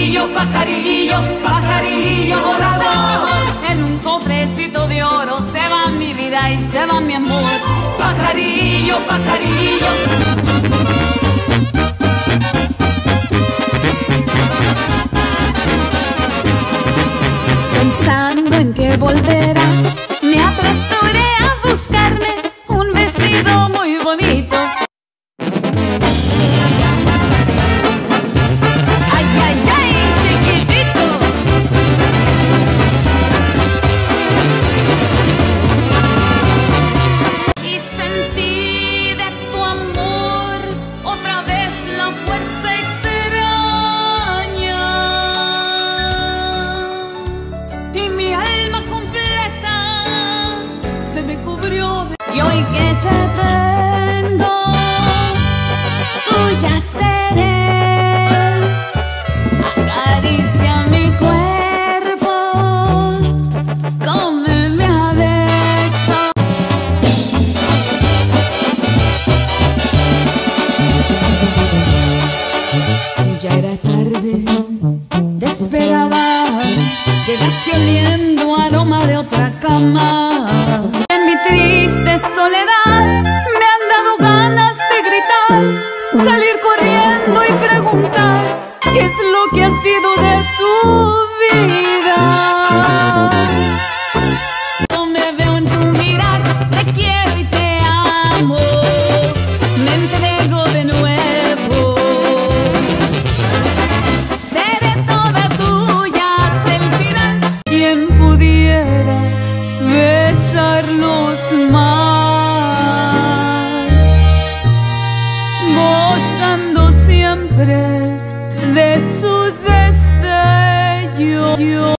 Pajarillo, pajarillo, pajarillo volador. En un cofrecito de oro se va mi vida y se va mi amor. Pajarillo, pajarillo. Pensando en que volverás, me apresuré a buscarme un vestido muy bonito. ¡Ay, ay, ay, chiquitito! Y sentí de tu amor otra vez la fuerza extraña. Y mi alma completa se me cubrió de... Y hoy que te tengo, tuya seré. Acaricia mi cuerpo, cómeme a besos. Ya era tarde, te esperaba. Llegaste oliendo aroma de otra cama. En mi triste soledad me han dado ganas de gritar, salir corriendo y preguntar qué es lo que has